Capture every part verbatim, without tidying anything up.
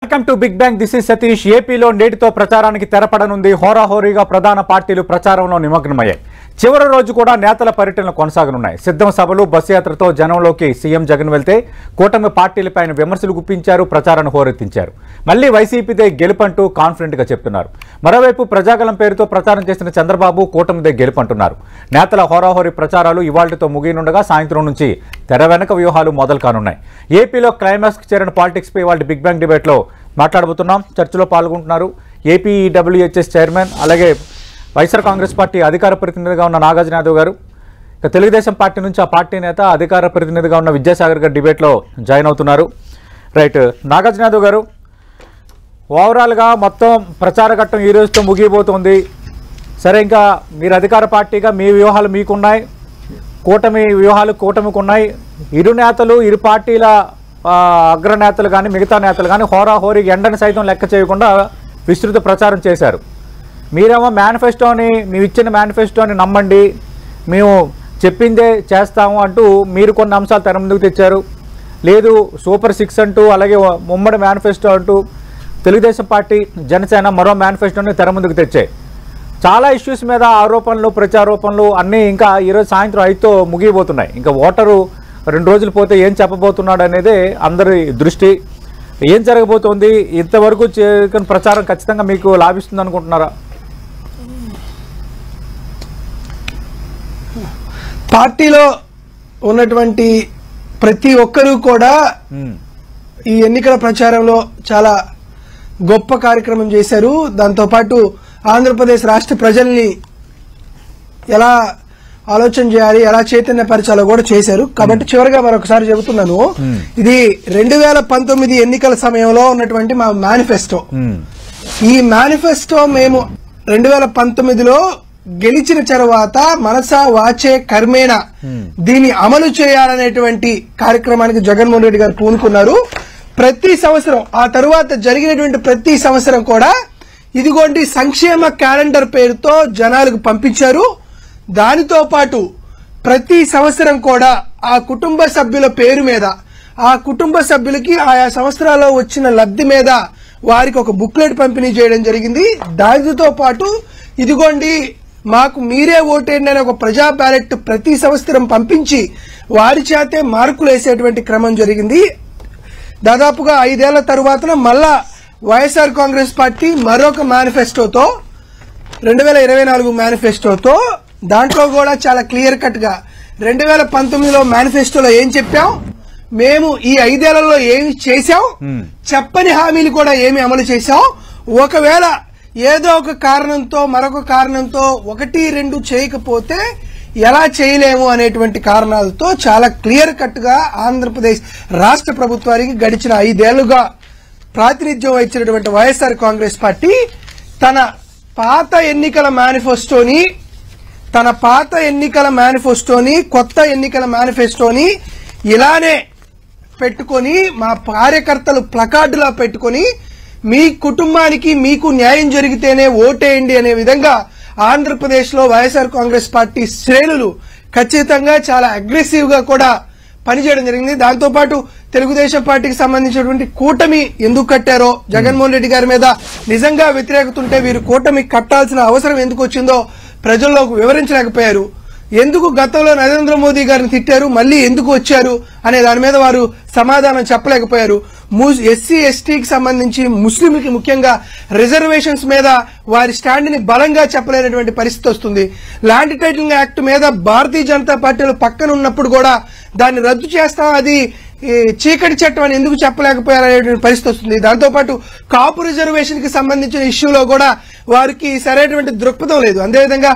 Welcome to big bang. This is Satish. ఏపీలో నేటితో ప్రచారానికి తెరపడనుంది. హోరాహోరీగా ప్రధాన పార్టీలు ప్రచారంలో నిమగ్నమయ్యాయి. చివరి రోజు కూడా నేతల పర్యటనలు కొనసాగనున్నాయి. సిద్ధం సభలు, బస్సు యాత్రతో జనంలోకి సీఎం జగన్ వెళ్తే కూటమి పార్టీలపైన విమర్శలు గుప్పించారు, ప్రచారాన్ని హోరెత్తించారు. మళ్లీ వైసీపీదే గెలుపంటూ కాన్ఫిడెంట్ గా చెప్తున్నారు. మరోవైపు ప్రజాగలం పేరుతో ప్రచారం చేసిన చంద్రబాబు కూటమిదే గెలుపంటున్నారు. నేతల హోరాహోరీ ప్రచారాలు ఇవాళ్టితో ముగియనుండగా సాయంత్రం నుంచి తెర వెనక వ్యూహాలు మొదలు కానున్నాయి. ఏపీలో క్లైమాక్స్ చేరిన పాలిటిక్స్ పై వాళ్ళ బిగ్ బ్యాంగ్ డిబేట్ లో మాట్లాడబోతున్నాం. చర్చలో పాల్గొంటున్నారు ఏపీడబ్ల్యూహెచ్ఎస్ చైర్మన్, అలాగే వైఎస్ఆర్ కాంగ్రెస్ పార్టీ అధికార ప్రతినిధిగా ఉన్న నాగార్జున యాదవ్ గారు, ఇక తెలుగుదేశం పార్టీ నుంచి ఆ పార్టీ నేత అధికార ప్రతినిధిగా ఉన్న విద్యాసాగర్ గారు డిబేట్లో జాయిన్ అవుతున్నారు. రైట్, నాగార్జున యాదవ్ గారు, ఓవరాల్గా మొత్తం ప్రచార ఘట్టం ఈ రోజుతో ముగియబోతోంది. సరే, ఇంకా మీరు అధికార పార్టీగా మీ వ్యూహాలు మీకున్నాయి, కూటమి వ్యూహాలు కూటమికి ఉన్నాయి. ఇరు నేతలు, ఇరు పార్టీల అగ్రనేతలు కానీ మిగతా నేతలు కానీ హోరాహోరీ ఎండని సైతం లెక్క చేయకుండా విస్తృత ప్రచారం చేశారు. మీరేమో మేనిఫెస్టోని, మేము ఇచ్చిన మేనిఫెస్టోని నమ్మండి, మేము చెప్పిందే చేస్తాము అంటూ మీరు కొన్ని అంశాలు తెర ముందుకు తెచ్చారు. లేదు సూపర్ సిక్స్ అంటూ, అలాగే ఉమ్మడి మేనిఫెస్టో అంటూ తెలుగుదేశం పార్టీ, జనసేన మరో మేనిఫెస్టోని తెర ముందుకు తెచ్చాయి. చాలా ఇష్యూస్ మీద ఆరోపణలు, ప్రచారోపణలు అన్నీ ఇంకా ఈరోజు సాయంత్రం ఐదుతో ముగియబోతున్నాయి. ఇంకా ఓటరు రెండు రోజులు పోతే ఏం చెప్పబోతున్నాడు అనేది అందరి దృష్టి. ఏం జరగబోతోంది? ఇంతవరకు చేసిన ప్రచారం ఖచ్చితంగా మీకు లాభిస్తుంది అనుకుంటున్నారా? పార్టీలో ఉన్నటువంటి ప్రతి ఒక్కరూ కూడా ఈ ఎన్నికల ప్రచారంలో చాలా గొప్ప కార్యక్రమం చేశారు. దాంతోపాటు ఆంధ్రప్రదేశ్ రాష్ట్ర ప్రజల్ని ఎలా ఆలోచన చేయాలి, ఎలా చైతన్యపరచాలో కూడా చేశారు. కాబట్టి చివరిగా మరొకసారి చెబుతున్నాను, ఇది రెండు వేల పంతొమ్మిది ఎన్నికల సమయంలో ఉన్నటువంటి మా మేనిఫెస్టో. ఈ మేనిఫెస్టో మేము రెండు వేల పంతొమ్మిదిలో గెలిచిన తర్వాత మనసా వాచే కర్మేణ దీన్ని అమలు చేయాలనేటువంటి కార్యక్రమానికి జగన్మోహన్ రెడ్డి గారు పూనుకున్నారు. ప్రతి సంవత్సరం ఆ తరువాత జరిగినటువంటి ప్రతి సంవత్సరం కూడా ఇదిగోండి సంక్షేమ క్యాలెండర్ పేరుతో జనాలకు పంపించారు. దానితో పాటు ప్రతి సంవత్సరం కూడా ఆ కుటుంబ సభ్యుల పేరు మీద, ఆ కుటుంబ సభ్యులకి ఆయా సంవత్సరాల్లో వచ్చిన లబ్ధి మీద వారికి ఒక బుక్లెట్ పంపిణీ చేయడం జరిగింది. దానితో పాటు ఇదిగోండి మాకు మీరే ఓటేయండి అనే ఒక ప్రజా బ్యాలెట్ ప్రతి సంవత్సరం పంపించి వారి చేతే మార్కులు వేసేటువంటి క్రమం జరిగింది. దాదాపుగా ఐదేళ్ల తరువాత మళ్ళా వైఎస్ఆర్ కాంగ్రెస్ పార్టీ మరొక మేనిఫెస్టోతో, రెండు వేల ఇరవై నాలుగు మేనిఫెస్టోతో, దాంట్లో కూడా చాలా క్లియర్ కట్ గా రెండు వేల పంతొమ్మిదిలో మేనిఫెస్టోలో ఏం చెప్పాం, మేము ఈ ఐదేళ్లలో ఏమి చేశాం, చెప్పని హామీలు కూడా ఏమి అమలు చేశాం, ఒకవేళ ఏదో ఒక కారణంతో మరొక కారణంతో ఒకటి రెండు చేయకపోతే ఎలా చేయలేము అనేటువంటి కారణాలతో చాలా క్లియర్ కట్ గా ఆంధ్రప్రదేశ్ రాష్ట్ర ప్రభుత్వానికి గడిచిన ఐదేళ్లుగా ప్రాతినిధ్యం వహించినటువంటి వైఎస్ఆర్ కాంగ్రెస్ పార్టీ తన పాత ఎన్నికల మేనిఫెస్టోని తన పాత ఎన్నికల మేనిఫెస్టోని కొత్త ఎన్నికల మేనిఫెస్టోని ఇలానే పెట్టుకొని మా కార్యకర్తలు ప్లకార్డులా పెట్టుకొని మీ కుటుంబానికి మీకు న్యాయం జరిగితేనే ఓటేయండి అనే విధంగా ఆంధ్రప్రదేశ్ లో వైఎస్ఆర్ కాంగ్రెస్ పార్టీ శ్రేణులు ఖచ్చితంగా చాలా అగ్రెసివ్ గా కూడా పనిచేయడం జరిగింది. దాంతోపాటు తెలుగుదేశం పార్టీకి సంబంధించినటువంటి కూటమి ఎందుకు కట్టారో, జగన్మోహన్ రెడ్డి గారి మీద నిజంగా వ్యతిరేకత ఉంటే వీరు కూటమి కట్టాల్సిన అవసరం ఎందుకు వచ్చిందో ప్రజల్లోకి వివరించలేకపోయారు. ఎందుకు గతంలో నరేంద్ర మోదీ గారిని తిట్టారు, మళ్లీ ఎందుకు వచ్చారు అనే దాని మీద వారు సమాధానం చెప్పలేకపోయారు. ఎస్సీ ఎస్టీకి సంబంధించి ముస్లింలకి ముఖ్యంగా రిజర్వేషన్స్ మీద వారి స్టాండ్ ని బలంగా చెప్పలేనటువంటి పరిస్థితి వస్తుంది. ల్యాండ్ టైటిలింగ్ యాక్ట్ మీద భారతీయ జనతా పార్టీలు పక్కన ఉన్నప్పుడు కూడా దాన్ని రద్దు చేస్తాం, అది చీకటి చట్టం అని ఎందుకు చెప్పలేకపోయారనేటువంటి పరిస్థితి వస్తుంది. దాంతోపాటు కాపు రిజర్వేషన్ కి సంబంధించిన ఇష్యూలో కూడా వారికి సరైనటువంటి దృక్పథం లేదు. అదేవిధంగా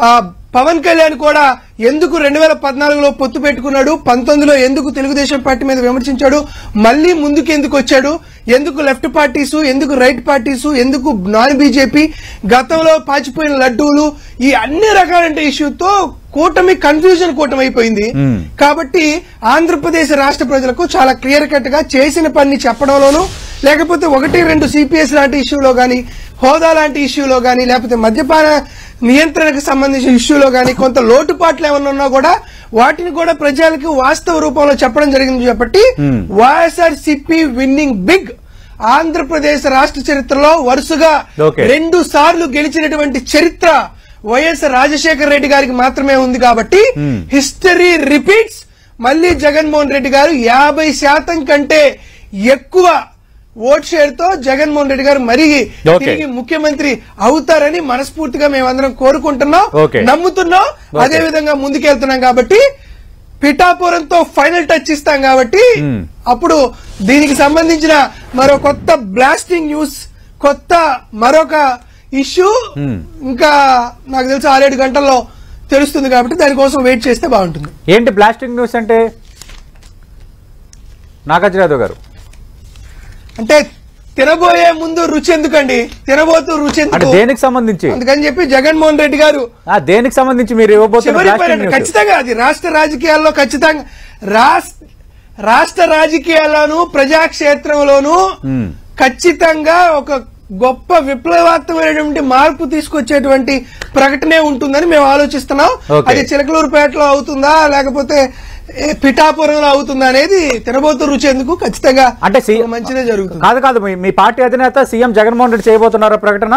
పవన్ కళ్యాణ్ కూడా ఎందుకు రెండు వేల పద్నాలుగులో పొత్తు పెట్టుకున్నాడు, పంతొమ్మిదిలో ఎందుకు తెలుగుదేశం పార్టీ మీద విమర్శించాడు, మళ్లీ ముందుకు ఎందుకు వచ్చాడు, ఎందుకు లెఫ్ట్ పార్టీసు, ఎందుకు రైట్ పార్టీసు, ఎందుకు నాన్ బీజేపీ, గతంలో పాచిపోయిన లడ్డూలు, ఈ అన్ని రకాల ఇష్యూతో కూటమి కన్ఫ్యూజన్ కూటమి అయిపోయింది. కాబట్టి ఆంధ్రప్రదేశ్ రాష్ట్ర ప్రజలకు చాలా క్లియర్ కట్ గా చేసిన పని చెప్పడంలోనూ, లేకపోతే ఒకటి రెండు సిపిఎస్ లాంటి ఇష్యూలో గానీ, హోదా లాంటి ఇష్యూలో గానీ, లేకపోతే మద్యపాన నియంత్రణకు సంబంధించిన ఇష్యూలో గానీ కొంత లోటుపాట్లు ఏమన్నా ఉన్నా కూడా వాటిని కూడా ప్రజలకు వాస్తవ రూపంలో చెప్పడం జరిగింది. కాబట్టి YSR CP winning big Andhra Pradesh రాష్ట్ర చరిత్రలో వరుసగా రెండు సార్లు గెలిచినటువంటి చరిత్ర వైఎస్ రాజశేఖర రెడ్డి గారికి మాత్రమే ఉంది కాబట్టి హిస్టరీ రిపీట్స్. మళ్లీ జగన్మోహన్ రెడ్డి గారు యాభై శాతం కంటే ఎక్కువ ఓట్ షేర్ తో జగన్మోహన్ రెడ్డి గారు మరీ తిరిగి ముఖ్యమంత్రి అవుతారని మనస్ఫూర్తిగా మేమందరం కోరుకుంటున్నాం, నమ్ముతున్నాం, అదే విధంగా ముందుకెళ్తున్నాం. కాబట్టి పిఠాపురంతో ఫైనల్ టచ్ ఇస్తాం కాబట్టి అప్పుడు దీనికి సంబంధించిన మరో కొత్త బ్లాస్టింగ్ న్యూస్, కొత్త మరొక ఇష్యూ ఇంకా నాకు తెలిసి ఆరేడు గంటల్లో తెలుస్తుంది. కాబట్టి దానికోసం వెయిట్ చేస్తే బాగుంటుంది. ఏంటి బ్లాస్టింగ్ న్యూస్ అంటే నాగార్జున యాదవ్ గారు? అంటే తినబోయే ముందు రుచి ఎందుకండి, తినబోతూ రుచి ఎందుకు, దేనికి సంబంధించి అందుకని చెప్పి జగన్మోహన్ రెడ్డి గారు దేనికి సంబంధించి మీరు ఇవ్వబోతున్నారు? ఖచ్చితంగా అది రాష్ట్ర రాజకీయాల్లో ఖచ్చితంగా రాష్ట్ర రాజకీయాల్లోనూ ప్రజాక్షేత్రంలోనూ ఖచ్చితంగా ఒక గొప్ప విప్లవాత్మకమైనటువంటి మార్పు తీసుకొచ్చేటువంటి ప్రకటనే ఉంటుందని మేము ఆలోచిస్తున్నాం. అది చిలకలూరుపేటలో అవుతుందా లేకపోతే పిఠాపురంలో అవుతుందా అనేది తినబోతూ రుచి ఎందుకు ఖచ్చితంగా అంటే మంచిదే జరుగుతుంది. కాదు కాదు మీ పార్టీ అధినేత సీఎం జగన్మోహన్ రెడ్డి చేయబోతున్నారా ప్రకటన?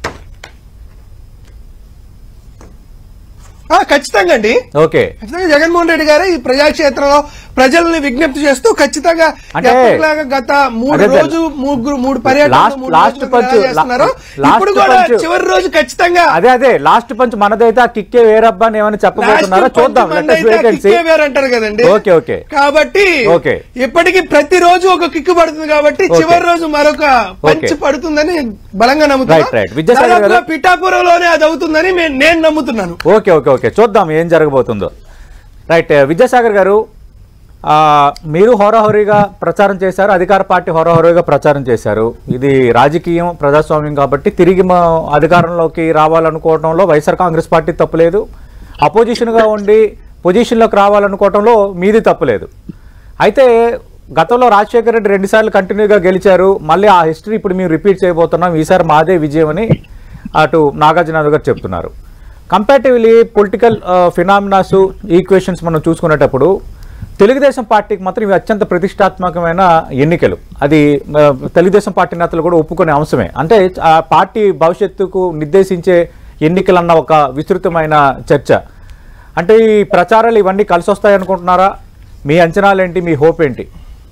ఖచ్చితంగా అండి. ఓకే, ఖచ్చితంగా జగన్మోహన్ రెడ్డి గారు ఈ ప్రజాక్షేత్రంలో ప్రజల్ని విజ్ఞప్తి చేస్తూ ఖచ్చితంగా గత మూడు రోజు మూడు పర్యటనలు ఇప్పుడు కూడా చివరి రోజు ఖచ్చితంగా అదే అదే లాస్ట్ పంచ్ మనదైతే కిక్కే వేరబ్బా అని ఏమైనా చెప్పబోతున్నారో చూద్దాం. అంటారు కదండి. ఓకే ఓకే కాబట్టి ఓకే ఇప్పటికీ ప్రతి రోజు ఒక కిక్కు పడుతుంది కాబట్టి చివరి రోజు మరొక పంచ్ పడుతుందని బలంగా నమ్ముతున్నాను. పిఠాపురంలోనే అది అవుతుందని నేను నమ్ముతున్నాను. ఓకే ఓకే ఓకే చూద్దాం ఏం జరగబోతుందో. రైట్, విద్యాసాగర్ గారు మీరు హోరాహోరీగా ప్రచారం చేశారు, అధికార పార్టీ హోరాహోరీగా ప్రచారం చేశారు. ఇది రాజకీయం ప్రజాస్వామ్యం కాబట్టి తిరిగి మా అధికారంలోకి రావాలనుకోవడంలో వైఎస్ఆర్ కాంగ్రెస్ పార్టీ తప్పులేదు, అపోజిషన్గా ఉండి పొజిషన్లోకి రావాలనుకోవడంలో మీది తప్పులేదు. అయితే గతంలో రాజశేఖర రెడ్డి రెండుసార్లు కంటిన్యూగా గెలిచారు, మళ్ళీ ఆ హిస్టరీ ఇప్పుడు మేము రిపీట్ చేయబోతున్నాం, ఈసారి మాదే విజయం అని అటు నాగార్జున గారు చెప్తున్నారు. కంపారిటివ్లీ పొలిటికల్ ఫినామినాస్ ఈక్వేషన్స్ మనం చూసుకునేటప్పుడు తెలుగుదేశం పార్టీకి మాత్రం ఇవి అత్యంత ప్రతిష్టాత్మకమైన ఎన్నికలు. అది తెలుగుదేశం పార్టీ నేతలు కూడా ఒప్పుకునే అంశమే. అంటే ఆ పార్టీ భవిష్యత్తుకు నిర్దేశించే ఎన్నికలన్న ఒక విస్తృతమైన చర్చ. అంటే ఈ ప్రచారాలు ఇవన్నీ కలిసి వస్తాయి అనుకుంటున్నారా? మీ అంచనాలు ఏంటి, మీ హోప్ ఏంటి?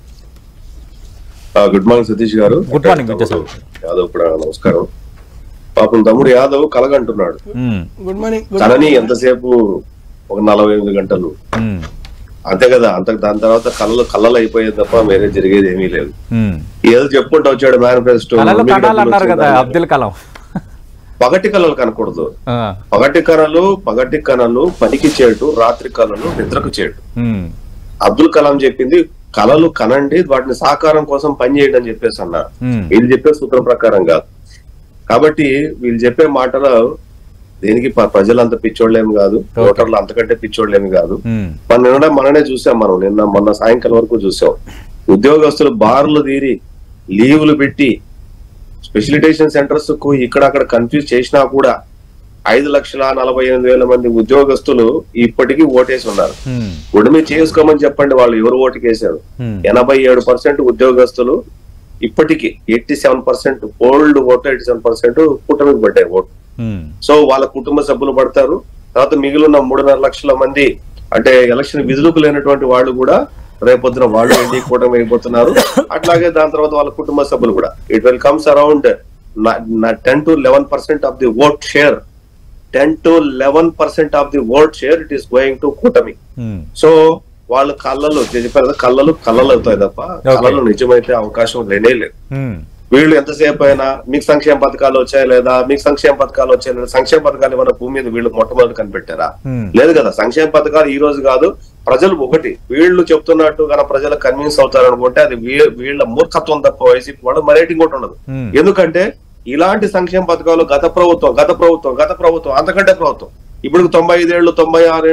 గుడ్ మార్నింగ్ సతీష్ గారు. గుడ్ మార్నింగ్ యాదవ్ కూడా నమస్కారం. పాపం తమ్ముడు యాదవ్ కలగంటున్నాడు. Good morning. కలని ఎంతసేపు ఒక నలభై ఎనిమిది గంటలు అంతే కదా. అంత దాని తర్వాత కళ్ళలు కళ్ళలు అయిపోయేది తప్ప వేరే జరిగేది ఏమీ లేదు. ఏదో చెప్పుకుంటూ వచ్చాడు మేనిఫెస్టో. అబ్దుల్ కలాం పగటి కళలు కనకూడదు. పగటి కళలు పగటి కళలు పనికి చేటు, రాత్రి కళలు నిద్రకు చేటు. అబ్దుల్ కలాం చెప్పింది కళలు కనండి, వాటిని సాకారం కోసం పనిచేయండి అని చెప్పేసి అన్నారు. వీళ్ళు చెప్పే సూత్రం ప్రకారం కాదు. కాబట్టి వీళ్ళు చెప్పే మాటలు దేనికి ప్రజలు అంత పిచ్చోళ్ళేమి కాదు, ఓటర్లు అంతకంటే పిచ్చోళ్ళేమి కాదు. మన నిన్న మననే చూసాం, మనం నిన్న మొన్న సాయంకాలం వరకు చూసాం. ఉద్యోగస్తులు బార్లు తీరి లీవులు పెట్టి స్పెషలిటేషన్ సెంటర్స్ కు ఇక్కడ అక్కడ కన్ఫ్యూజ్ చేసినా కూడా ఐదు లక్షల నలభై ఎనిమిది వేల మంది ఉద్యోగస్తులు ఇప్పటికీ ఓటేసి ఉన్నారు. ఉడిమి చేసుకోమని చెప్పండి వాళ్ళు ఎవరు ఓటుకేశారు. ఎనభై ఏడు పర్సెంట్ ఉద్యోగస్తులు ఇప్పటికీ eighty seven percent old vote, eighty seven percent కూటమికి పడ్డాయి ఓటు. సో వాళ్ళ కుటుంబ సభ్యులు పడతారు. తర్వాత మిగిలిన మూడున్నర లక్షల మంది అంటే ఎలక్షన్ విధులకు లేనటువంటి వాళ్ళు కూడా రేపొద్దున వాళ్ళు ఎన్డీ కూటమి అయిపోతున్నారు. అట్లాగే దాని తర్వాత వాళ్ళ కుటుంబ సభ్యులు కూడా it will comes around ten to eleven percent of the vote share ten to eleven percent of the vote share it is going to కూటమి. సో వాళ్ళ కళ్ళలు చెప్పారు, కళ్ళలు కళ్ళలు అవుతాయి తప్ప కళ్ళలు నిజమైతే అవకాశం లేనే లేదు. వీళ్ళు ఎంతసేపు అయినా మీకు సంక్షేమ పథకాలు వచ్చాయి లేదా, మీకు సంక్షేమ పథకాలు వచ్చాయి లేదా, సంక్షేమ పథకాలు ఏమైనా భూమి మీద వీళ్ళు మొట్టమొదటి కనిపెట్టారా? లేదు కదా. సంక్షేమ పథకాలు ఈ రోజు కాదు, ప్రజలు ఒకటి వీళ్ళు చెప్తున్నట్టు కనుక ప్రజలు కన్విన్స్ అవుతారనుకుంటే అది వీళ్ళ మూర్ఖత్వం తప్ప వైసీపీ వాళ్ళు మరేటి ఇంకోటి ఉండదు. ఎందుకంటే ఇలాంటి సంక్షేమ పథకాలు గత ప్రభుత్వం గత ప్రభుత్వం గత ప్రభుత్వం అంతకంటే ప్రభుత్వం ఇప్పుడు తొంభై ఐదేళ్లు తొంభై ఆరేళ్లు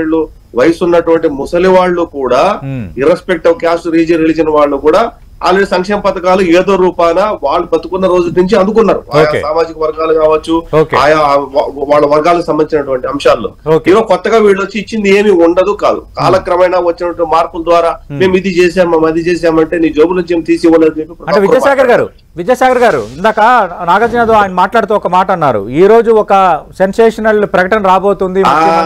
వయసు ఉన్నటువంటి ముసలి వాళ్ళు కూడా irrespective of caste region religion వాళ్ళు కూడా ఆల్రెడీ సంక్షేమ పథకాలు ఏదో రూపాన వాళ్ళు బతుకున్న రోజు నుంచి అందుకున్నారు. ఆయా సామాజిక వర్గాలు కావచ్చు, ఆయా వాళ్ళ వర్గాలకు సంబంధించినటువంటి అంశాల్లో. ఏదో కొత్తగా వీళ్ళు వచ్చి ఇచ్చింది ఏమి ఉండదు కాదు. కాలక్రమేణా వచ్చినటువంటి మార్పుల ద్వారా మేము ఇది చేసాం మేము అది చేసామంటే నీ జోబు నుంచి ఏమి తీసి ఇవ్వలేదు చెప్పి. విద్యాసాగర్ గారు విద్యాసాగర్ గారు ఇందాక నాగార్జున యాదవ్ ఆయన మాట్లాడుతూ ఒక మాట అన్నారు, ఈ రోజు ఒక సెన్సేషనల్ ప్రకటన రాబోతుంది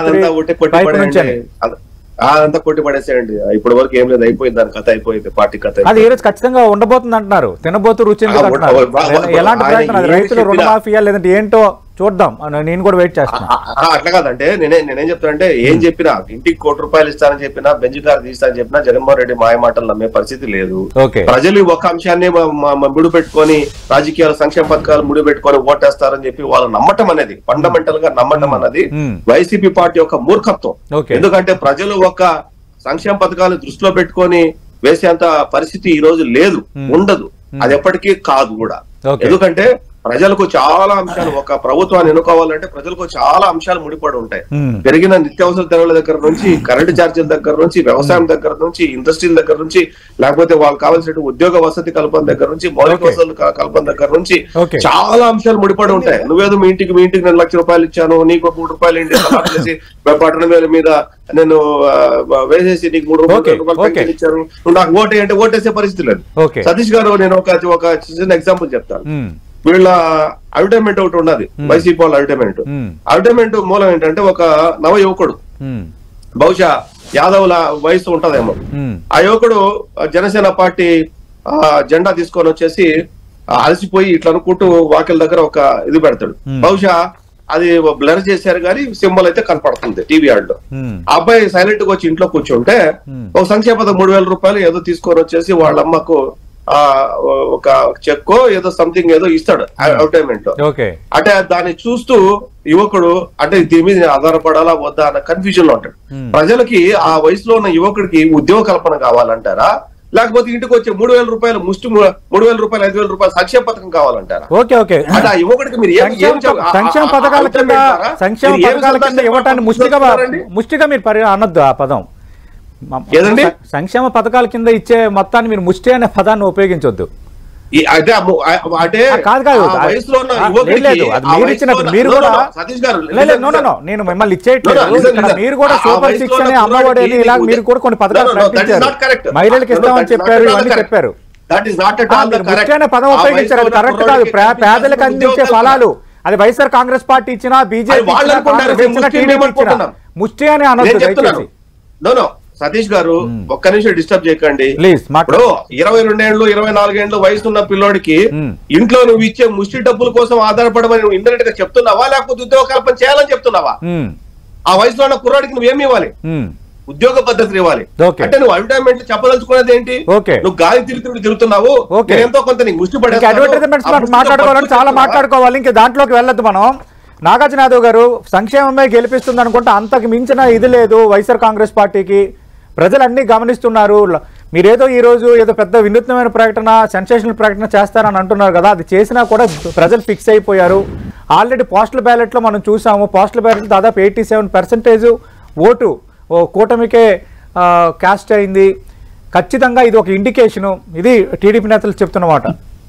అదంతా కొట్టి పడేసేయండి. ఇప్పటి వరకు ఏం లేదు, అయిపోయింది దాని కథ, అయిపోయింది పార్టీ కథ. అది ఈ రోజు ఖచ్చితంగా ఉండబోతుంది అంటున్నారు, తినబోతు రుచి ఎలాంటి ప్రకటన, రైతులు రుణమాఫియా లేదంటే ఏంటో చూద్దాం, నేను కూడా వెయిట్ చేస్తాను. అట్లా కాదంటే నేనే నేనేం చెప్తానంటే ఏం చెప్పినా ఇంటికి కోటి రూపాయలు ఇస్తానని చెప్పినా బెంచ్ కారు తీస్తానని చెప్పినా జగన్మోహన్ రెడ్డి మాయ మాటలు నమ్మే పరిస్థితి లేదు. ప్రజలు ఒక అంశాన్ని ముడి పెట్టుకొని రాజకీయాలు సంక్షేమ పథకాలు ముడి పెట్టుకొని ఓటేస్తారని చెప్పి వాళ్ళు నమ్మటం అనేది ఫండమెంటల్ గా నమ్మటం అన్నది వైసీపీ పార్టీ యొక్క మూర్ఖత్వం. ఎందుకంటే ప్రజలు ఒక సంక్షేమ పథకాలు దృష్టిలో పెట్టుకొని వేసేంత పరిస్థితి ఈ రోజు లేదు, ఉండదు, అది ఎప్పటికీ కాదు కూడా. ఎందుకంటే ప్రజలకు చాలా అంశాలు, ఒక ప్రభుత్వాన్ని ఎన్నుకోవాలంటే ప్రజలకు చాలా అంశాలు ముడిపడి ఉంటాయి. పెరిగిన నిత్యావసర ధరల దగ్గర నుంచి, కరెంటు ఛార్జీల దగ్గర నుంచి, వ్యవసాయం దగ్గర నుంచి, ఇండస్ట్రీల దగ్గర నుంచి, లేకపోతే వాళ్ళకి కావాల్సిన ఉద్యోగ వసతి కల్పన దగ్గర నుంచి, మౌలిక వసతులు కల్పన దగ్గర నుంచి చాలా అంశాలు ముడిపడి ఉంటాయి. నువ్వేదో మీ ఇంటికి మీ ఇంటికి నేను లక్ష రూపాయలు ఇచ్చాను, నీకు ఒక మూడు రూపాయలు ఇంటి చేసి పట్టణం వేల మీద నేను వేసేసి నీకు మూడు రూపాయలు ఇచ్చాను, నువ్వు నాకు ఓటే అంటే ఓటేసే పరిస్థితి లేదు. సతీష్ గారు నేను ఒక ఒక చిన్న ఎగ్జాంపుల్ చెప్తాను. వీళ్ళ అడ్వర్టైజ్మెంట్ ఒకటి ఉన్నది, వైసీపీ వాళ్ళ అడ్వర్టైజ్మెంట్. అడ్వర్టైజ్మెంట్ మూలం ఏంటంటే ఒక నవ యువకుడు, బహుశా యాదవుల వయసు ఉంటదేమో, ఆ యువకుడు జనసేన పార్టీ జెండా తీసుకొని వచ్చేసి అలసిపోయి ఇట్లా అనుకుంటూ వాకిల దగ్గర ఒక ఇది పెడతాడు. బహుశా అది బ్లర్ చేశారు కానీ సింబల్ అయితే కనపడుతుంది టీవీ యాడ్ లో. ఆ అబ్బాయి సైలెంట్ గా వచ్చి ఇంట్లో కూర్చుంటే ఒక సంక్షేమ పథకం మూడు వేల రూపాయలు ఏదో తీసుకొని వచ్చేసి వాళ్ళ అమ్మకు ఆ ఒక చెక్కో ఏదో సంథింగ్ ఏదో ఇస్తాడు అడ్వర్టైజ్మెంట్ లో. అంటే దాన్ని చూస్తూ యువకుడు అంటే దీని మీద ఆధారపడాలా వద్దా అన్న కన్ఫ్యూజన్ లో ఉంటాడు. ప్రజలకి ఆ వయసులో ఉన్న యువకుడికి ఉద్యోగ కల్పన కావాలంటారా, లేకపోతే ఇంటికి వచ్చే మూడు వేల రూపాయలు ముష్టి మూడు వేల రూపాయలు ఐదు వేల రూపాయలు సంక్షేమ పథకం కావాలంటారా? ఓకే ఓకే అంటే ఆ యువకుడికి మీరు సంక్షేమ పథకాల కింద సంక్షేమ పథకాల కింద ఇవ్వటాన్ని ముష్టిగా ముష్టిగా మీరు పరి అనొద్దు ఆ పదం. ఏదండి సంక్షేమ పథకాల కింద ఇచ్చే మొత్తాన్ని మీరు ముష్టి అనే పదాన్ని ఉపయోగించొద్దు. నేను మిమ్మల్ని ఇచ్చేయట్లేదు, మీరు కూడా సూపర్ సిక్స్ అనే అమ్మఒడి ఇలా మీరు కూడా కొన్ని పథకాలు ప్రకటించారు, మహిళలకు ఇస్తామని చెప్పారు, ఇవన్నీ చెప్పారు. ముష్టి అనే పదం ఉపయోగించారు, అది కరెక్ట్ కాదు. పేదలకు అందించే ఫలాలు అది వైఎస్ఆర్ కాంగ్రెస్ పార్టీ ఇచ్చినా బీజేపీ ఇచ్చినా ముష్టి అని అనొద్దు. సతీష్ గారు ఒక్క నిమిషం డిస్టర్బ్ చేయకండి. ఇప్పుడు ఇరవై రెండేళ్లు ఇరవై నాలుగేళ్లు వయసున్న పిల్లోడికి ఇంట్లో నువ్వు ఇచ్చే ముష్టి డబ్బుల కోసం ఆధారపడమని నువ్వు ఇండైరెక్ట్ గా చెప్తున్నావా, లేకపోతే ఉద్యోగ కల్పన చేయాలని చెప్తున్నావా? ఆ వయసులో ఉన్న కుర్రాడికి నువ్వేమి ఇవ్వాలి? ఉద్యోగ పద్ధతులు ఇవ్వాలి. అంటే నువ్వు అడ్వర్టైజ్మెంట్ చెప్పదలుచుకునేది ఏంటి? నువ్వు గాలి తిరుగుతుడు తిరుగుతున్నావు, ఎంతో కొంత నీకు ముష్టి పడే మాట్లాడుకోవాలని చాలా మాట్లాడుకోవాలి. ఇంకా దాంట్లోకి వెళ్ళొద్దు మనం. నాగార్జున యాదవ్ గారు సంక్షేమమే గెలిపిస్తుంది అనుకుంటే అంతకు మించిన ఇది లేదు వైఎస్ఆర్ కాంగ్రెస్ పార్టీకి. ప్రజలన్నీ గమనిస్తున్నారు. మీరేదో ఈ రోజు ఏదో పెద్ద వినూత్నమైన ప్రకటన సెన్సేషనల్ ప్రకటన చేస్తారని అంటున్నారు కదా, అది చేసినా కూడా ప్రజలు ఫిక్స్ అయిపోయారు. ఆల్రెడీ పోస్టల్ బ్యాలెట్లో మనం చూసాము, పోస్టల్ బ్యాలెట్ దాదాపు ఎయిటీ సెవెన్ పర్సెంటేజ్ ఓటు ఓ కూటమికే కాస్ట్ అయింది. ఖచ్చితంగా ఇది ఒక ఇండికేషను. ఇది టీడీపీ నేతలు చెప్తున్నమాట.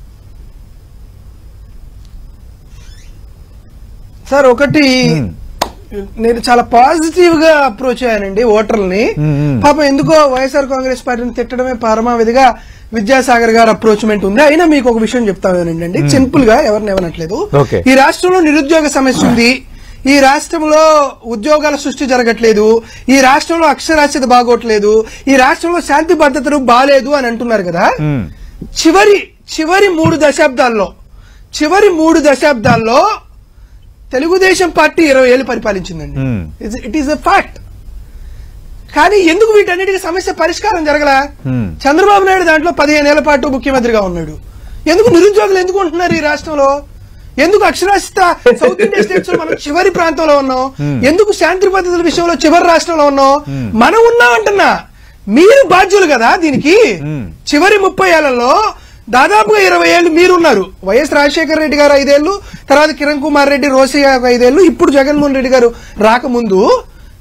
సార్ ఒకటి నేను చాలా పాజిటివ్ గా అప్రోచ్ అయ్యానండి ఓటర్లని. పాపం ఎందుకో వైఎస్ఆర్ కాంగ్రెస్ పార్టీని తిట్టడమే పరమావధిగా విద్యాసాగర్ గారు అప్రోచ్మెంట్ ఉంది. అయినా మీకు ఒక విషయం చెప్తానండి, సింపుల్ గా ఎవరిని ఏమనట్లేదు. ఈ రాష్ట్రంలో నిరుద్యోగ సమస్య ఉంది, ఈ రాష్ట్రంలో ఉద్యోగాల సృష్టి జరగట్లేదు, ఈ రాష్ట్రంలో అక్షరాస్యత బాగోట్లేదు, ఈ రాష్ట్రంలో శాంతి భద్రతలు బాలేదు అని అంటున్నారు కదా. చివరి చివరి మూడు దశాబ్దాల్లో చివరి మూడు దశాబ్దాల్లో తెలుగుదేశం పార్టీ ఇరవై ఏళ్ళు పరిపాలించిందండి. It is a fact. కానీ ఎందుకు వీటన్నిటికీ సమస్య పరిష్కారం జరగలా? చంద్రబాబు నాయుడు దాంట్లో పదిహేను ఏళ్ల పాటు ముఖ్యమంత్రిగా ఉన్నాడు. ఎందుకు నిరుద్యోగులు ఎందుకు ఉంటున్నారు ఈ రాష్ట్రంలో? ఎందుకు అక్షరాస్యత సౌత్ ఇండియా స్టేట్స్ లో మనం చివరి ప్రాంతంలో ఉన్నాం? ఎందుకు శాంతి భద్రతల విషయంలో చివరి రాష్ట్రంలో ఉన్నాం? మనం ఉన్నామంటున్నా, మీరు బాధ్యులు కదా దీనికి. చివరి ముప్పై ఏళ్లలో దాదాపుగా ఇరవై ఏళ్ళు మీరున్నారు. వైఎస్ రాజశేఖర రెడ్డి గారు ఐదేళ్లు, తర్వాత కిరణ్ కుమార్ రెడ్డి, రోసయ్య ఐదేళ్లు, ఇప్పుడు జగన్మోహన్ రెడ్డి గారు రాకముందు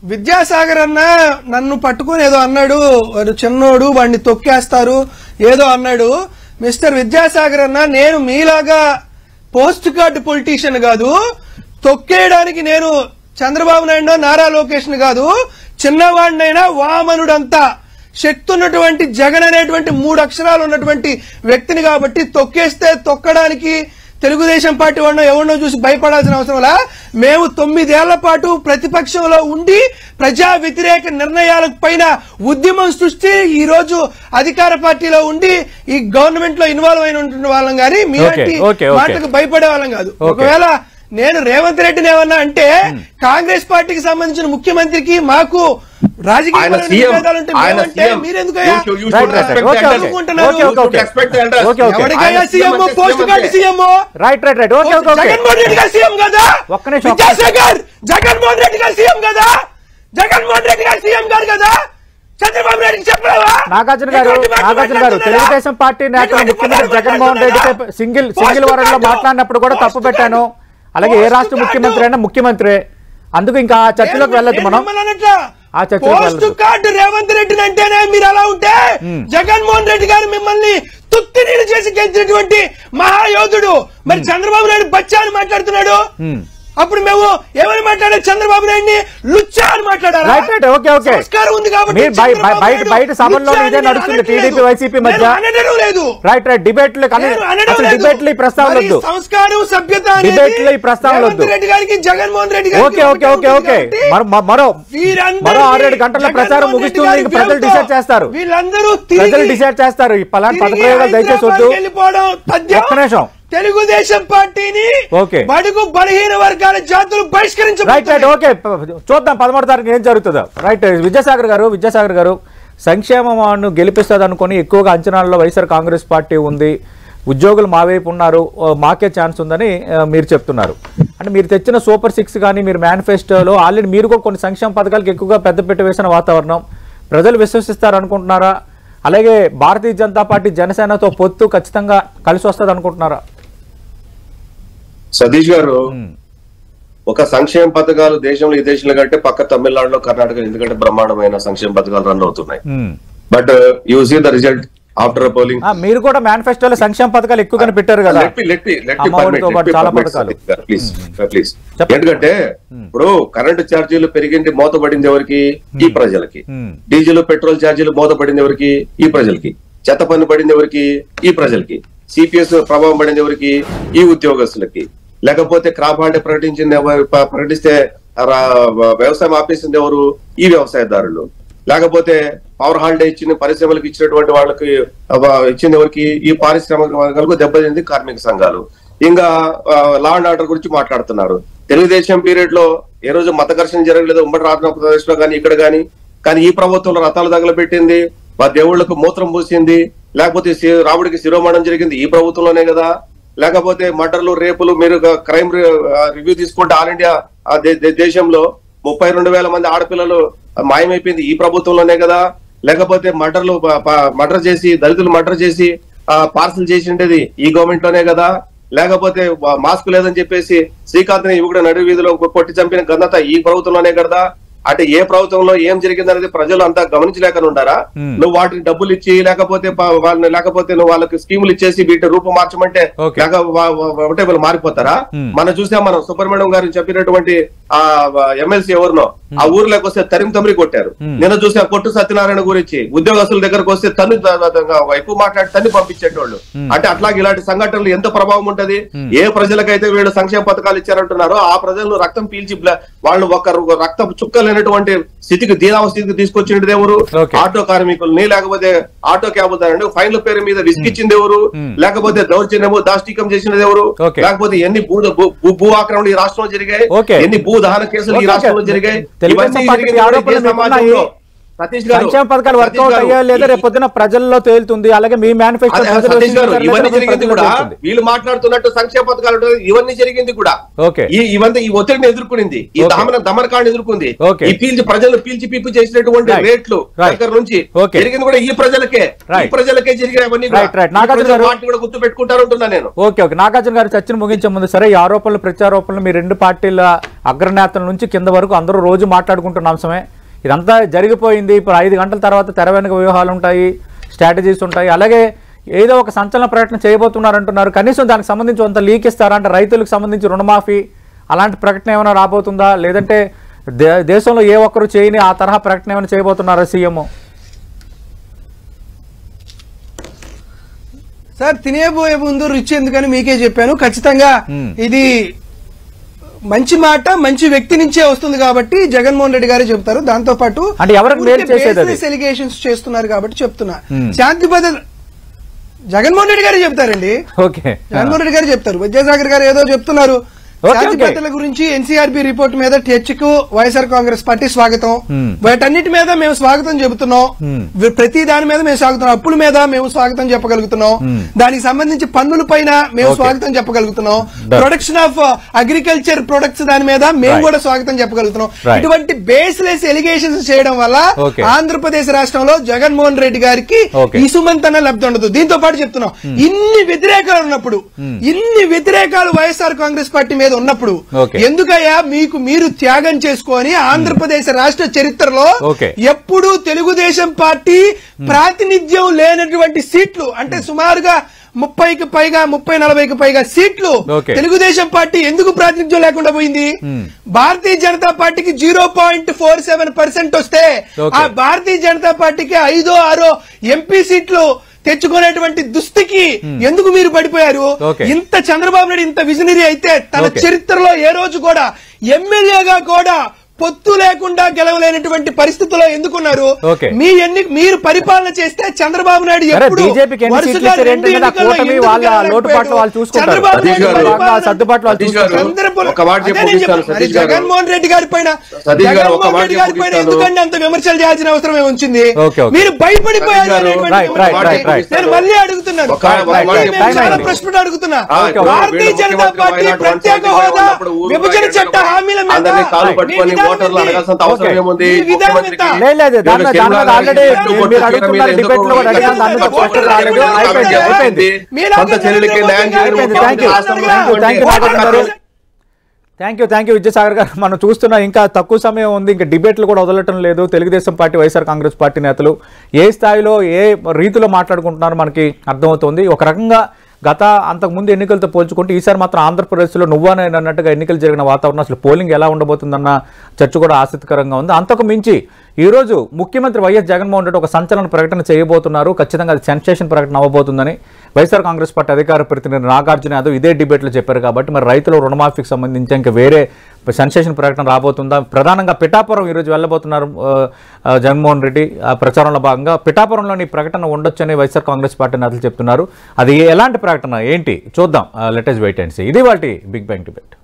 విద్యాసాగర్ అన్న నన్ను పట్టుకొని ఏదో అన్నాడు, వాడు చిన్నోడు వాడిని తొక్కేస్తారు ఏదో అన్నాడు. మిస్టర్ విద్యాసాగర్ అన్న, నేను మీలాగా పోస్ట్ కార్డ్ పొలిటీషియన్ కాదు, తొక్కేయడానికి నేను చంద్రబాబు నాయుడు నారా లోకేష్ కాదు, చిన్నవాడినైనా వామనుడంతా శక్తి ఉన్నటువంటి జగన్ అనేటువంటి మూడు అక్షరాలు ఉన్నటువంటి వ్యక్తిని కాబట్టి తొక్కేస్తే తొక్కడానికి తెలుగుదేశం పార్టీ వాడినో ఎవరినో చూసి భయపడాల్సిన అవసరంలా మేము తొమ్మిదేళ్ల పాటు ప్రతిపక్షంలో ఉండి ప్రజా వ్యతిరేక నిర్ణయాల పైన ఉద్యమం సృష్టి ఈ రోజు అధికార పార్టీలో ఉండి ఈ గవర్నమెంట్ లో ఇన్వాల్వ్ అయిన వాళ్ళం కానీ మీలాంటి మాటలకు భయపడే వాళ్ళం కాదు. ఒకవేళ నేను రేవంత్ రెడ్డిని ఏమన్నా అంటే కాంగ్రెస్ పార్టీకి సంబంధించిన ముఖ్యమంత్రికి మాకు రాజకీయ జగన్మోహన్ రెడ్డి గారు సీఎం కదా, విద్యాసాగర్ జగన్మోహన్ రెడ్డి గారు సీఎం కదా, జగన్మోహన్ రెడ్డి గారు సీఎం గారు కదా, చంద్రబాబు నాయుడు చెప్పలేవా? నాగార్జున గారు నాగార్జున గారు తెలుగుదేశం పార్టీ నేతలు ముఖ్యమంత్రి జగన్మోహన్ రెడ్డిపై సింగిల్ సింగిల్ వరల్డ్ లో మాట్లాడినప్పుడు కూడా తప్పు పెట్టాను. అలాగే ఏ రాష్ట్ర ముఖ్యమంత్రి అయినా ముఖ్యమంత్రి, అందుకు ఇంకా ఆ చర్చలోకి వెళ్ళొద్దు మనం. ఆ పోస్ట్ కార్డు రేవంత్ రెడ్డిని అంటేనే మీరు అలా ఉంటే జగన్మోహన్ రెడ్డి గారు మిమ్మల్ని తుత్తి నీళ్ళు చేసి గెలిచినటువంటి మహాయోధుడు, మరి చంద్రబాబు నాయుడు బచ్చా అని మాట్లాడుతున్నాడు. అప్పుడు మేము ఎవరు మాట్లాడారు? చంద్రబాబు నాయుడిని లుచ్చా అని మాట్లాడారు. సంస్కారం ఉంది కాబట్టి బయట సభల్లో ఇదే నడుస్తుంది టీడీపీ వైసీపీ మధ్య. లేదు రైట్ రైట్ డిబేట్లు డిబేట్లు ఈ ప్రస్తావన సంస్కారం సభ్యత డిబేట్లు ఈ ప్రస్తావన రెడ్డి గారికి Jaganmohan Reddy okay okay okay okay మరో మరో ఆరేడు గంటల ప్రచారం ముగిస్తుంది. ప్రజలు డిసైడ్ చేస్తారు, వీళ్ళందరూ ప్రజలు డిసైడ్ చేస్తారు. ఈ పలాంటి పదప్రయోగాలు దయచేసి వద్దు. ఒక్క నిమిషం. తెలుగుదేశం పార్టీని బడుగు బలహీన వర్గాల జాతులు బహిష్కరించారు. రైట్ రైట్ ఓకే చూద్దాం పదమూడు తారీఖు ఏం జరుగుతుందో. రైట్ విద్యాసాగర్ గారు విద్యాసాగర్ గారు సంక్షేమను గెలిపిస్తుంది అనుకుని ఎక్కువగా అంచనాల్లో వైఎస్ఆర్ కాంగ్రెస్ పార్టీ ఉంది, ఉద్యోగులు మా వైపు ఉన్నారు, మాకే ఛాన్స్ ఉందని మీరు చెప్తున్నారు. అంటే మీరు తెచ్చిన సూపర్ సిక్స్ కానీ మీరు మేనిఫెస్టోలో ఆల్రెడీ మీరు కూడా కొన్ని సంక్షేమ పథకాలకు ఎక్కువగా పెద్దపీట వేసిన వాతావరణం, ప్రజలు విశ్వసిస్తారు అనుకుంటున్నారా? అలాగే భారతీయ జనతా పార్టీ జనసేనతో పొత్తు ఖచ్చితంగా కలిసి వస్తుంది అనుకుంటున్నారా? సతీష్ గారు, ఒక సంక్షేమ పథకాలు దేశంలో ఈ దేశంలో కంటే పక్క తమిళనాడులో కర్ణాటక ఎందుకంటే బ్రహ్మాండమైన సంక్షేమ పథకాలు రన్ అవుతున్నాయి. But you see the result after polling. మీరు కూడా మేనిఫెస్టోలో సంక్షేమ పథకాలు ఎక్కువగానే పెట్టారు కదా. ప్లీజ్ ఎందుకంటే ఇప్పుడు కరెంటు ఛార్జీలు పెరిగింది మోతపడింది ఎవరికి? ఈ ప్రజలకి. డీజిల్ పెట్రోల్ ఛార్జీలు మోతపడింది ఎవరికి? ఈ ప్రజలకి. చెత్త పన్ను పడింది ఎవరికి? ఈ ప్రజలకి. సిపిఎస్ ప్రభావం పడింది ఎవరికి? ఈ ఉద్యోగస్తులకి. లేకపోతే క్రాప్ హాలిడే ప్రకటించింది ప్రకటిస్తే వ్యవసాయం ఆపేసింది ఎవరు? ఈ వ్యవసాయదారులు. లేకపోతే పవర్ హాలిడే ఇచ్చిన పరిశ్రమలకు ఇచ్చినటువంటి వాళ్ళకి ఇచ్చింది ఎవరికి? ఈ పారిశ్రామికలకు దెబ్బతింది కార్మిక సంఘాలు. ఇంకా లా అండ్ ఆర్డర్ గురించి మాట్లాడుతున్నారు. తెలుగుదేశం పీరియడ్ లో ఏ రోజు మత ఘర్షణ జరగలేదు ఉమ్మడి ఆంధ్రప్రదేశ్ లో కానీ ఇక్కడ కానీ. కానీ ఈ ప్రభుత్వంలో రథాలు తగలబెట్టింది, మా దేవుళ్లకు మూత్రం పూసింది, లేకపోతే రాముడికి శిరోమణం జరిగింది ఈ ప్రభుత్వంలోనే కదా. లేకపోతే మర్డర్లు రేపులు మీరు క్రైమ్ రివ్యూ తీసుకుంటే ఆల్ ఇండియా దేశంలో ముప్పై రెండు వేల మంది ఆడపిల్లలు మాయమైపోయింది ఈ ప్రభుత్వంలోనే కదా. లేకపోతే మర్డర్లు మర్డర్ చేసి దళితులు మర్డర్ చేసి పార్సల్ చేసి ఉండేది ఈ గవర్నమెంట్ లోనే కదా. లేకపోతే మాస్క్ లేదని చెప్పేసి శ్రీకాంత్ ని కూడా నడు వీధిలో కొట్టి చంపిన ఘనత ఈ ప్రభుత్వంలోనే కదా. అంటే ఏ ప్రభుత్వంలో ఏం జరిగింది అనేది ప్రజలు అంతా గమనించలేక ఉంటారా? నువ్వు వాటికి డబ్బులు ఇచ్చి లేకపోతే వాళ్ళని లేకపోతే నువ్వు వాళ్ళకి స్కీములు ఇచ్చేసి వీటి రూపం మార్చమంటే ఒకటే వాళ్ళు మారిపోతారా? మనం చూసాం, మనం సుబ్రహ్మణ్యం గారు చెప్పినటువంటి ఆ ఎమ్మెల్సీ ఎవరినో ఆ ఊర్లోకి వస్తే తరిమి తమిరి కొట్టారు. నిన్న చూసా కొట్టు సత్యనారాయణ గురించి ఉద్యోగస్తుల దగ్గరకు వస్తే తన్ను ఎక్కువ మాట్లాడి తన్ని పంపించేటోళ్ళు. అంటే అట్లాగే ఇలాంటి సంఘటనలు ఎంత ప్రభావం ఉంటది? ఏ ప్రజలకైతే వీళ్ళు సంక్షేమ పథకాలు ఇచ్చారంటున్నారో ఆ ప్రజలను రక్తం పీల్చి వాళ్ళు ఒక రక్తం చుక్కలేనటువంటి స్థితికి దీనావస్థితికి తీసుకొచ్చినది ఎవరు? ఆటో కార్మికుల్ని, లేకపోతే ఆటో క్యాబుదారుని ఫైన్ల పేరు మీద విసిగించింది ఎవరు? లేకపోతే దౌర్జన్యము దాష్టికం చేసినది ఎవరు? లేకపోతే ఎన్ని భూ భూ ఆక్రమణలు ఈ రాష్ట్రంలో జరిగాయి, ఎన్ని భూ దహన కేసులు ఈ రాష్ట్రంలో జరిగాయి. సంక్షేమ పథకాలు వర్కౌట్ అయ్యా లేదా రేపు పొద్దున ప్రజల్లో తేలుతుంది. అలాగే మీ మేనిఫెస్టో ఇవన్నీ జరిగింది కూడా వీళ్ళు మాట్లాడుతున్నట్టు సంక్షేమ పథకాలు ఇవన్నీ జరిగింది కూడా ఇవన్నీ ఈ ఒత్తిడిని ఎదుర్కొనింది, ఈ దమన దమనకాన్ని ఎదుర్కొంది, ఈ పీల్చి ప్రజలు పీల్చి పీపు చేసినటువంటి రేట్లు దగ్గర నుంచి జరిగింది కూడా ఈ ప్రజలకే ఈ ప్రజలకే జరిగినవన్నీ కూడా గుర్తు పెట్టుకుంటారు అంటున్నా నేను. ఓకే ఓకే నాగార్జున గారు చర్చను ముగించే ముందు సరే ఈ ఆరోపణలు ప్రత్యారోపణలు మీ రెండు పార్టీల అగ్రనేతల నుంచి కింద వరకు అందరూ రోజు మాట్లాడుకుంటున్న అంశమే. ఇదంతా జరిగిపోయింది. ఇప్పుడు ఐదు గంటల తర్వాత తెర వెనుక వ్యూహాలు ఉంటాయి, స్ట్రాటజీస్ ఉంటాయి. అలాగే ఏదో ఒక సంచలన ప్రకటన చేయబోతున్నారంటున్నారు. కనీసం దానికి సంబంధించి కొంత లీక్ ఇస్తారా అంటే రైతులకు సంబంధించి రుణమాఫీ అలాంటి ప్రకటన ఏమైనా రాబోతుందా, లేదంటే దేశంలో ఏ ఒక్కరు చేయని ఆ తరహా ప్రకటన ఏమైనా చేయబోతున్నారా సీఎం? సార్ తినేబోయే ముందు రుచి ఎందుకని మీకే చెప్పాను. ఖచ్చితంగా ఇది మంచి మాట మంచి వ్యక్తి నుంచే వస్తుంది కాబట్టి జగన్మోహన్ రెడ్డి గారే చెప్తారు. దాంతో పాటు ఎలిగేషన్స్ చేస్తున్నారు కాబట్టి చెప్తున్నా. శాంతి భద్రత జగన్మోహన్ రెడ్డి గారే చెప్తారండి. జగన్మోహన్ రెడ్డి గారు చెప్తారు. విద్యాసాగర్ గారు ఏదో చెప్తున్నారు శాంతి భద్రతల గురించి. ఎన్సీఆర్బీ రిపోర్ట్ మీద చర్చకు వైఎస్ఆర్ కాంగ్రెస్ పార్టీ స్వాగతం. వాటన్నిటి మీద మేము స్వాగతం చెబుతున్నాం. ప్రతి దాని మీద మేము స్వాగతం, అప్పుల మీద మేము స్వాగతం చెప్పగలుగుతున్నాం. దానికి సంబంధించి పన్నుల పైన మేము స్వాగతం చెప్పగలుగుతున్నాం. ప్రొడక్షన్ ఆఫ్ అగ్రికల్చర్ ప్రొడక్ట్స్ దాని మీద మేము కూడా స్వాగతం చెప్పగలుగుతున్నాం. ఇటువంటి బేస్లెస్ ఎలిగేషన్స్ చేయడం వల్ల ఆంధ్రప్రదేశ్ రాష్ట్రంలో జగన్మోహన్ రెడ్డి గారికి ఇసుమంతన లబ్ధి ఉండదు. దీంతో పాటు చెప్తున్నాం, ఇన్ని వ్యతిరేకాలు ఉన్నప్పుడు, ఇన్ని వ్యతిరేకాలు వైఎస్ఆర్ కాంగ్రెస్ పార్టీ మీద ఉన్నప్పుడు ఎందుకయ్యా మీకు మీరు త్యాగం చేసుకొని ఆంధ్రప్రదేశ్ రాష్ట్ర చరిత్రలో ఎప్పుడూ తెలుగుదేశం పార్టీ ప్రాతినిధ్యం లేనటువంటి సీట్లు అంటే సుమారుగా ముప్పైకి పైగా ముప్పై నలభైకి పైగా సీట్లు తెలుగుదేశం పార్టీ ఎందుకు ప్రాతినిధ్యం లేకుండా పోయింది? భారతీయ జనతా పార్టీకి zero point four seven percent వస్తే ఆ భారతీయ జనతా పార్టీకి ఐదో ఆరో ఎంపీ సీట్లు తెచ్చుకునేటువంటి దుస్థితికి ఎందుకు మీరు పడిపోయారు? ఇంత చంద్రబాబు నాయుడు ఇంత విజనరీ అయితే తన చరిత్రలో ఏ రోజు కూడా ఎమ్మెల్యేగా కూడా పొత్తు లేకుండా గెలవలేనటువంటి పరిస్థితుల్లో ఎందుకున్నారు? మీ ఎన్ని మీరు పరిపాలన చేస్తే చంద్రబాబు నాయుడు ఎప్పుడు జగన్మోహన్ రెడ్డి గారి పైన జగన్మోహన్ రెడ్డి గారి పైన ఎందుకంటే అంత విమర్శలు చేయాల్సిన అవసరం ఏముంచింది? మీరు భయపడిపోయారు. నేను మళ్ళీ అడుగుతున్నాను, చాలా ప్రశ్న అడుగుతున్నా. భారతీయ జనతా పార్టీ ప్రత్యేక హోదా విభజన చట్ట హామీల మీద thank you thank you Vidyasagar గారు. మనం చూస్తున్నా ఇంకా తక్కువ సమయం ఉంది, ఇంకా డిబేట్లు కూడా వదలటం లేదు. Telugu Desam party YSR Congress party నేతలు ఏ స్థాయిలో ఏ రీతిలో మాట్లాడుకుంటున్నారో మనకి అర్థమవుతుంది. ఒక రకంగా గత అంతకుముందు ఎన్నికలతో పోల్చుకుంటే ఈసారి మాత్రం ఆంధ్రప్రదేశ్లో నువ్వానే అన్నట్టుగా ఎన్నికలు జరిగిన వాతావరణం, అసలు పోలింగ్ ఎలా ఉండబోతుందన్న చర్చ కూడా ఆసక్తికరంగా ఉంది. అంతకు మించి ఈరోజు ముఖ్యమంత్రి వైఎస్ జగన్మోహన్ రెడ్డి ఒక సంచలన ప్రకటన చేయబోతున్నారు. ఖచ్చితంగా అది సెన్సేషన్ ప్రకటన అవ్వబోతుందని వైఎస్ఆర్ కాంగ్రెస్ పార్టీ అధికార ప్రతినిధి నాగార్జున యాదవ్ ఇదే డిబేట్లో చెప్పారు. కాబట్టి మరి రైతుల రుణమాఫీకి సంబంధించి ఇంకా వేరే సెన్సేషన్ ప్రకటన రాబోతుందా? ప్రధానంగా పిఠాపురం ఈరోజు వెళ్ళబోతున్నారు జగన్మోహన్ రెడ్డి. ఆ ప్రచారంలో భాగంగా పిఠాపురంలోని ప్రకటన ఉండొచ్చని వైఎస్ఆర్ కాంగ్రెస్ పార్టీ నేతలు చెప్తున్నారు. అది ఎలాంటి ప్రకటన ఏంటి చూద్దాం. Let us wait and see. ఇది వాటి బిగ్ బ్యాంగ్ డిబేట్.